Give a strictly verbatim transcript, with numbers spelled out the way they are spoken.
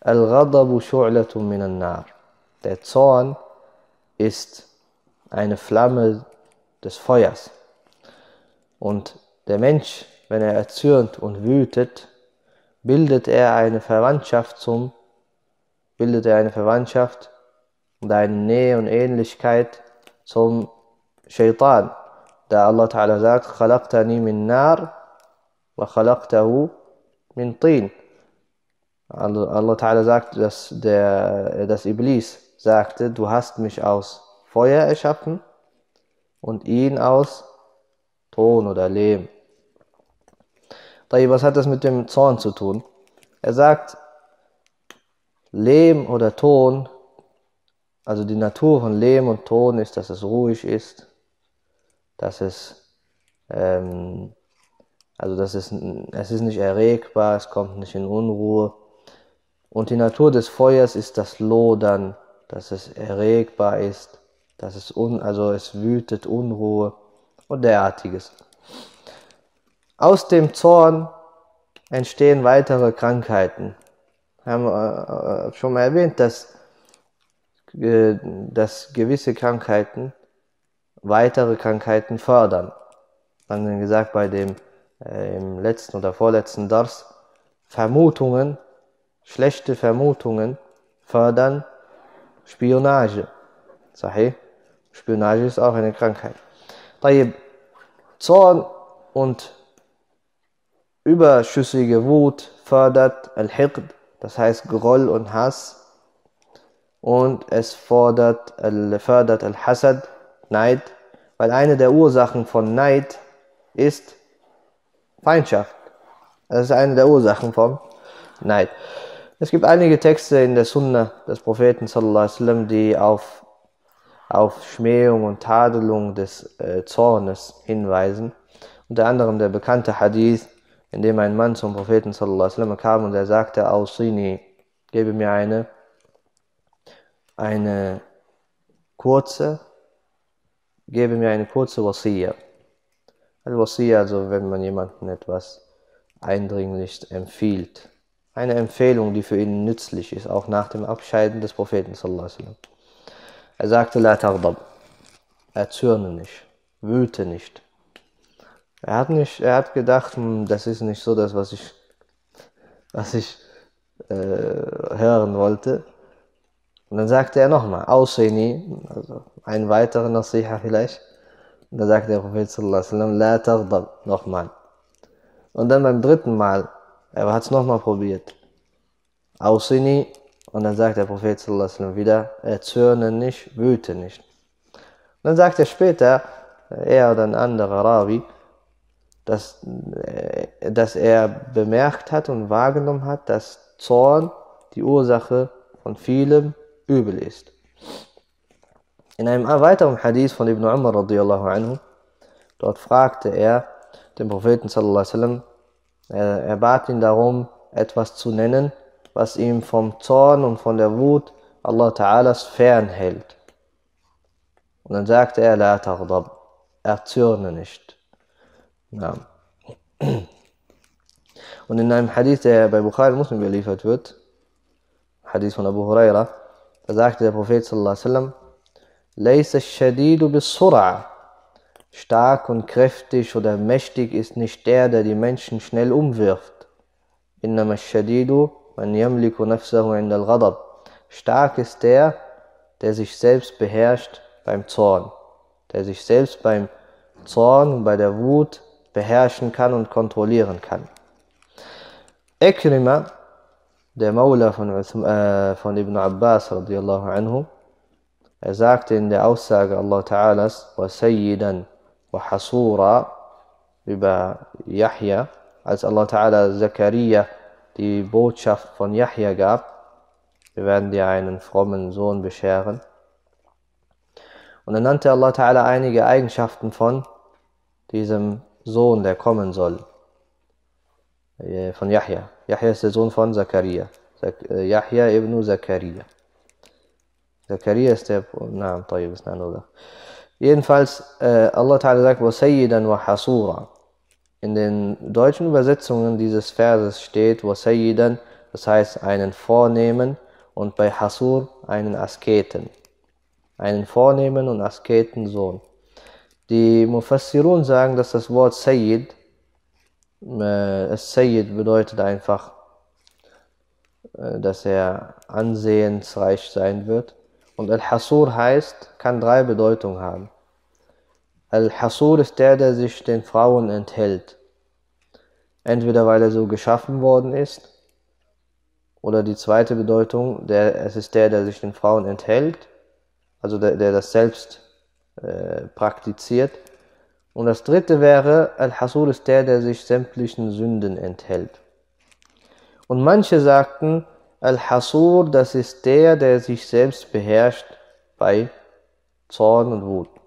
Al-Ghadabu shu'latun minan nar. Der Zorn ist eine Flamme des Feuers. Und der Mensch, wenn er erzürnt und wütet, bildet er eine Verwandtschaft zum, bildet er eine Verwandtschaft und eine Nähe und Ähnlichkeit zum Shaitan. Da Allah Ta'ala sagt, خَلَقْتَنِي مِن نَارٍ وَخَلَقْتَهُ مِن طِينٍ. Allah Ta'ala sagt, dass, der, dass Iblis sagte, du hast mich aus Feuer erschaffen und ihn aus Ton oder Lehm. Was hat das mit dem Zorn zu tun? Er sagt, Lehm oder Ton, also die Natur von Lehm und Ton ist, dass es ruhig ist, dass es, ähm, also dass es, es ist nicht erregbar, es kommt nicht in Unruhe. Und die Natur des Feuers ist das Lodern, dass es erregbar ist, dass es, un, also es wütet, Unruhe und derartiges. Aus dem Zorn entstehen weitere Krankheiten. Wir haben äh, schon mal erwähnt, dass, äh, dass gewisse Krankheiten weitere Krankheiten fördern. Dann haben wir gesagt bei dem äh, im letzten oder vorletzten Dars, Vermutungen, schlechte Vermutungen fördern Spionage. Sahih? Spionage ist auch eine Krankheit. Zorn und überschüssige Wut fördert Al-Hiqd, das heißt Groll und Hass, und es fordert, fördert Al-Hasad, Neid, weil eine der Ursachen von Neid ist Feindschaft. Das ist eine der Ursachen von Neid. Es gibt einige Texte in der Sunna des Propheten sallallahu alaihi wasallam, die auf, auf Schmähung und Tadelung des äh, Zornes hinweisen. Unter anderem der bekannte Hadith, in dem ein Mann zum Propheten sallallahu alaihi wasallam kam und er sagte, Ausini, gebe mir eine, eine kurze, gebe mir eine kurze Wasiyya. Al-Wasiyya, also wenn man jemandem etwas eindringlich empfiehlt. Eine Empfehlung, die für ihn nützlich ist, auch nach dem Abscheiden des Propheten sallallahu alaihi wasallam. Er sagte, La taghdab, erzürne nicht, wüte nicht. Er hat, nicht, er hat gedacht, das ist nicht so das, was ich, was ich äh, hören wollte. Und dann sagte er nochmal, Ausini, also ein weiterer Nasiha vielleicht. Und dann sagte der Prophet sallallahu alaihi wasallam, La taghdab, nochmal. Und dann beim dritten Mal, er hat es nochmal probiert, Ausini, und dann sagt der Prophet sallallahu alaihi wasallam wieder, erzürne nicht, wüte nicht. Und dann sagt er später, er oder ein anderer Rawi, dass, dass er bemerkt hat und wahrgenommen hat, dass Zorn die Ursache von vielem Übel ist. In einem weiteren Hadith von Ibn Umar radiyallahu anhu, dort fragte er den Propheten sallallahu alaihi wasallam, er, er bat ihn darum, etwas zu nennen, was ihm vom Zorn und von der Wut Allah Ta'alas fernhält. Und dann sagte er, La taghdab, erzürne nicht. Ja. Und in einem Hadith, der bei Bukhari Muslim überliefert wird, Hadith von Abu Huraira, da sagte der Prophet sallallahu alaihi wasallam, Laysa ash-shadidu bis-sur'a, stark und kräftig oder mächtig ist nicht der, der die Menschen schnell umwirft. Innama ash-shadidu man yamliku nafsahu 'inda al-ghadab. Stark ist der, der sich selbst beherrscht beim Zorn, der sich selbst beim Zorn und bei der Wut beherrschen kann und kontrollieren kann. Ikrima, der Maula von, äh, von Ibn Abbas radiyallahu anhu, er sagte in der Aussage Allah Ta'alas, wa sayyidan wa hasura, über Yahya, als Allah Ta'ala Zakaria die Botschaft von Yahya gab, wir werden dir einen frommen Sohn bescheren. Und dann nannte Allah Ta'ala einige Eigenschaften von diesem Sohn, der kommen soll, von Yahya. Yahya ist der Sohn von Zakaria. Yahya ibn Zakaria. Zakaria ist der Name, طيب, ist eine andere. Jedenfalls, äh, Allah Ta'ala sagt, وَسَيِّدًا وَحَصُورًا. In den deutschen Übersetzungen dieses Verses steht, وَسَيِّدًا das heißt einen Vornehmen, und bei Hasur einen Asketen. Einen Vornehmen und Asketensohn. Die Mufassirun sagen, dass das Wort Sayyid, äh, Sayyid bedeutet einfach, äh, dass er ansehensreich sein wird. Und Al-Hasur heißt, kann drei Bedeutungen haben. Al-Hasur ist der, der sich den Frauen enthält. Entweder weil er so geschaffen worden ist, oder die zweite Bedeutung, der, es ist der, der sich den Frauen enthält, also der, der das selbst äh, praktiziert. Und das dritte wäre, Al-Hasur ist der, der sich sämtlichen Sünden enthält. Und manche sagten, Al-Hasur, das ist der, der sich selbst beherrscht bei Zorn und Wut.